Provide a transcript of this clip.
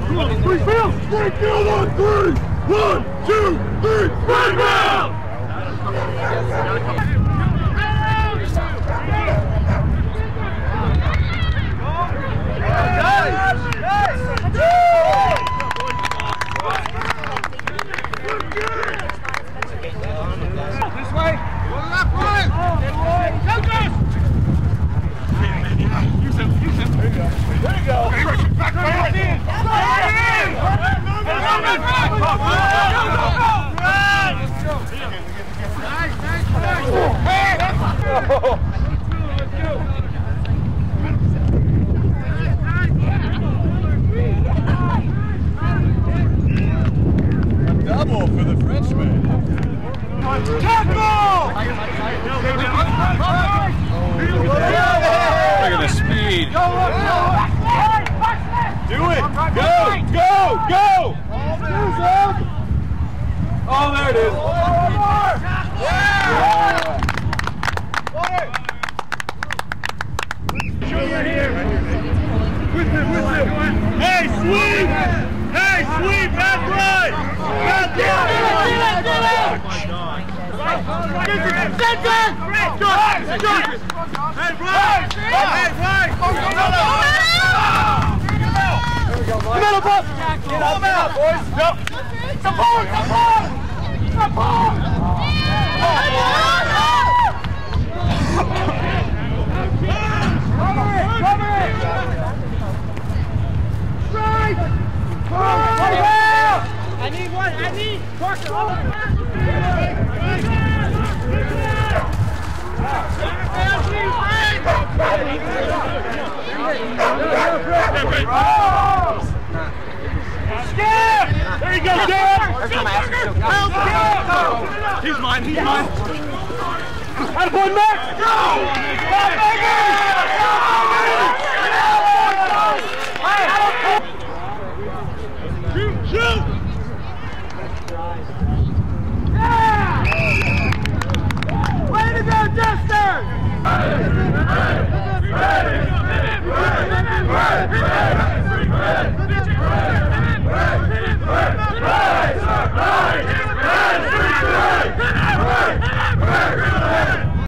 Springfield! Springfield on 3! 1, 2, 3, Springfield! This way! Go left, right! Use him! There you go! There you go! Back right in! A double for the Frenchman. Tackle! Look at the speed. Do it! Go! Go! Go! Oh, there it is. Hey, sweep! Hey, sweep! That's right! That's right! Hey, right! Hey, right! Middle ball! Get him out, boys! Go! Support! Support! Support! Cover it! Cover it! Strike! I need one! I need! Parker! Skip! There you go, Skip! He's mine, he's mine. Attaboy, Max! Go! Shoot! Shoot! Yeah! Way to go, Dexter!